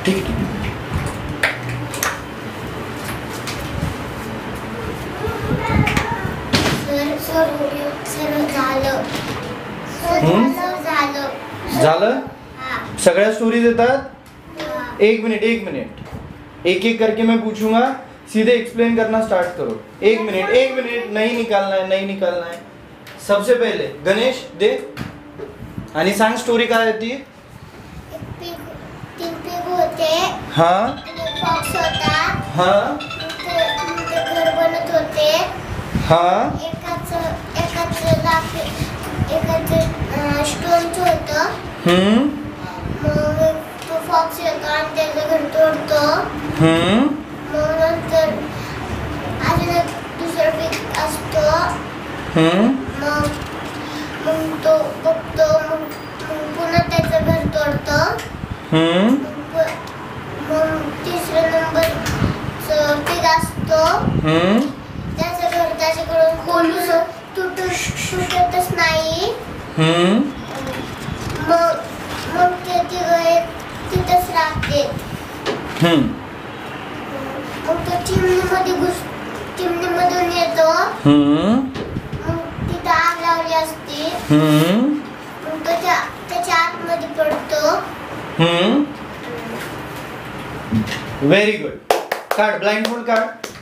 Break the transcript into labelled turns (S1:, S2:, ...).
S1: ठीक. झालं. सगळ्या स्टोरीज येतात. एक मिनट एक एक करके मैं पूछूंगा, सीधे एक्सप्लेन करना स्टार्ट करो. एक मिनट नहीं निकालना है. सबसे पहले गणेश दे आणि सांग स्टोरी काय होती.
S2: तीन पिग होते.
S1: हाँ.
S2: फॉक्स होता.
S1: हाँ.
S2: ते घर बनत होते.
S1: हाँ.
S2: एकाचं स्टोनचं होतं. मग तो फॉक्स येतो आणि त्याचं घर तोडतो. मग नंतर अजून एक दुसरा पिग असतो. मग तो बघतो. मग पुन्हा त्याचं घर तोडतो. मग तिसरा नंबरचं पिग असतो. त्याचं घर त्याच्याकडून खोलून तुटतच नाही. मग ते तिथंच राहते. मग तो चिमणीमधून येतो. मग तिथं आग लावली असते. मग तो त्याच्या आतमध्ये पडतो.
S1: Very good. काढ ब्लाइंड काढ.